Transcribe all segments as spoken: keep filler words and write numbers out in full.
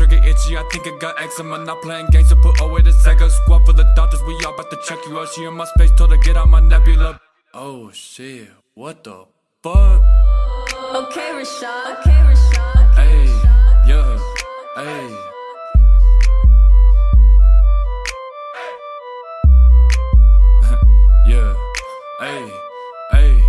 trigger itchy, I think I got eczema. Not playing games to put away the Sega. Squad for the doctors, we all about to check you out. She in my space, told her get out my nebula. Oh shit, what the fuck? Okay, Rashad. Okay, Rashad. Hey, yeah, hey. Yeah, hey, hey.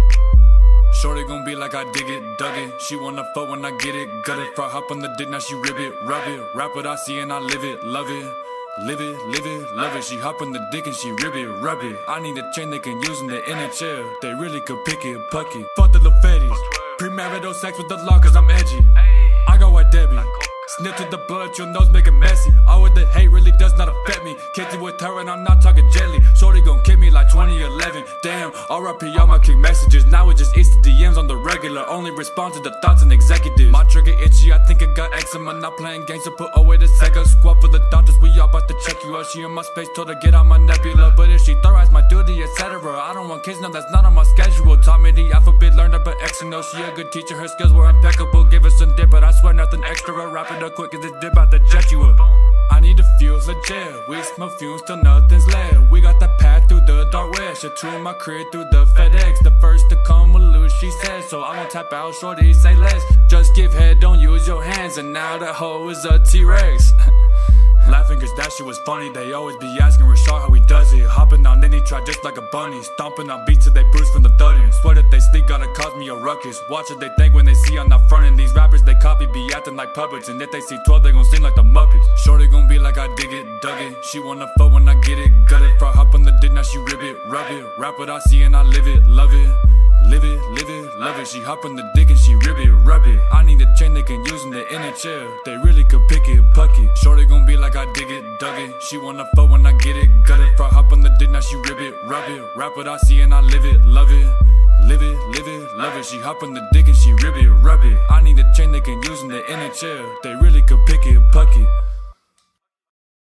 Shorty gon' be like I dig it, dug it. She wanna fuck when I get it, gut it. Fry hop on the dick, now she rib it, rub it. Rap what I see and I live it, love it. Live it, live it, love it. She hop on the dick and she rib it, rub it. I need a chain they can use in the N H L. They really could pick it, puck it. Fuck the LaFettis. Premarital sex with the law cause I'm edgy. I got white Debbie. Sniff to the blood, your nose make it messy. All with the hate really does not affect me. Kicked it with her and I'm not talking jelly. Shorty gon' kick me like twenty eleven. Damn, R I P all my king messages. Now it just instant D Ms on the regular. Only respond to the thoughts and executives. My trigger itchy, I think I got eczema. Not playing games to put away the Sega. Squad for the doctors, we all about to check you out. She in my space, told her get out my nebula. But if she thorough my duty, et cetera. I don't want kids, no, that's not on my schedule. Taught me the alphabet, learned up an X and O. She a good teacher, her skills were impeccable. Give her some dip, but I swear nothing extra. Wrap it up quick as this dip out the jet you up. I need the fuels of jail. We smoke fumes till nothing's left. We got that path through the dark web. Shit to my crib through the FedEx. The first to come will lose, she said. So I won't tap out, shorty, say less. Just give head, don't use your hands. And now that hoe is a T-Rex. Laughing cause that shit was funny. They always be asking Rashad how he does it. Hopping on any track just like a bunny. Stomping on beats till they bruise from the thudding. Swear that they sleep gotta cause me a ruckus. Watch what they think when they see I'm not frontin'. These rappers they copy be acting like puppets. And if they see twelve they gon' sing like the Muppets. Shorty gon' be like I dig it, dug it. She wanna fuck when I get it, gut it. Fry hop on the dick, now she rib it, rub it. Rap what I see and I live it, love it. Live it, live it, love it. She hop on the dick and she rib it, rub it. I need a chain they can use in the N H L. They really could pick it, puck it. Shorty gon' be like I dig it, dug it. She wanna fuck when I get it, gut it. Fry hop on the dick, now she rib it, rub it. Rap what I see and I live it, love it. Live it, live it, love it. She hop on the dick and she rib it, rub it. I need a chain they can use in the N H L. They really could pick it, puck it.